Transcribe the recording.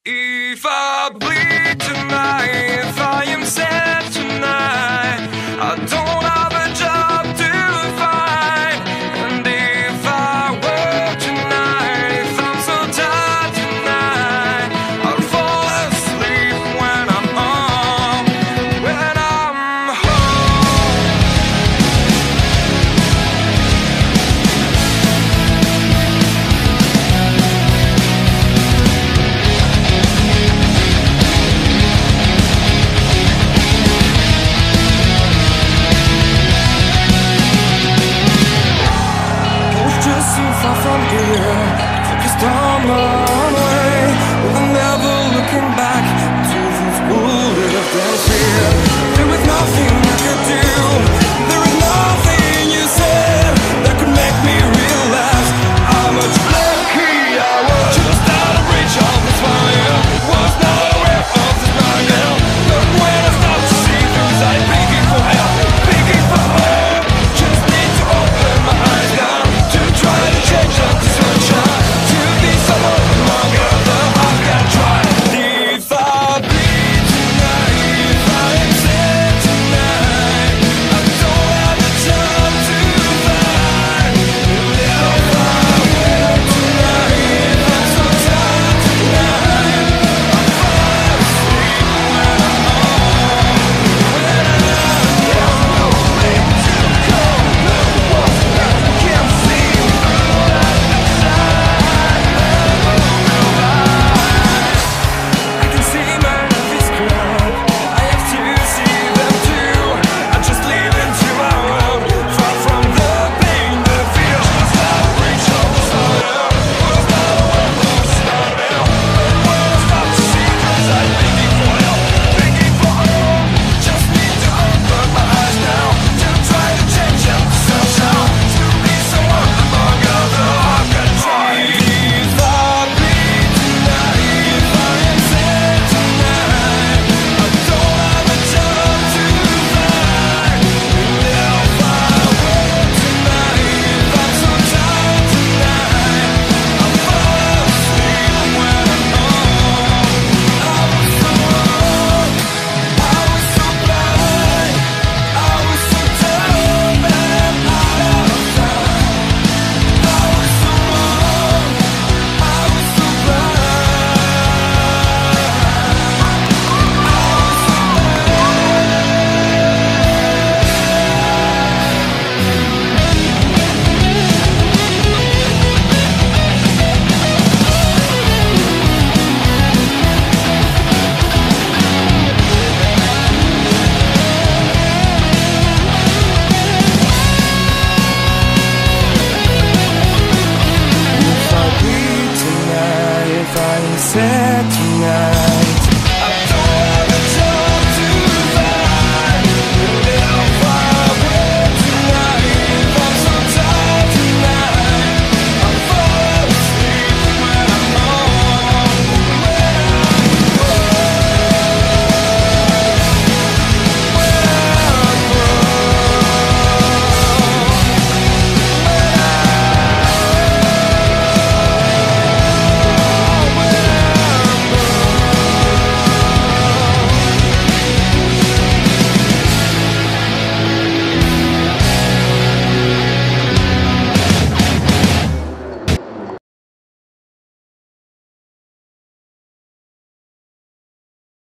If I bleed tonight, if I am sad tonight, I don't have a job to find. And if I work tonight, if I'm so tired tonight, I'll fall asleep when I'm home, when I'm home. So far from here, focused on my way, with never looking back to these bullets and fear. There was nothing I could do, there was nothing you said that could make me realize how much lucky I was. Just out of reach of this fire, was not aware of this now. But when I start to see through sight, begging for help, begging for hope, just need to open my eyes now. Try to change up the sunshine to be someone longer than I've got to try. If I bleed tonight, if I am sad tonight, I don't have the time to find. If I work tonight, if I'm so tired tonight, I'll fall asleep when I'm home, when I'm no way to go, no walk that I can't see. Sad tonight.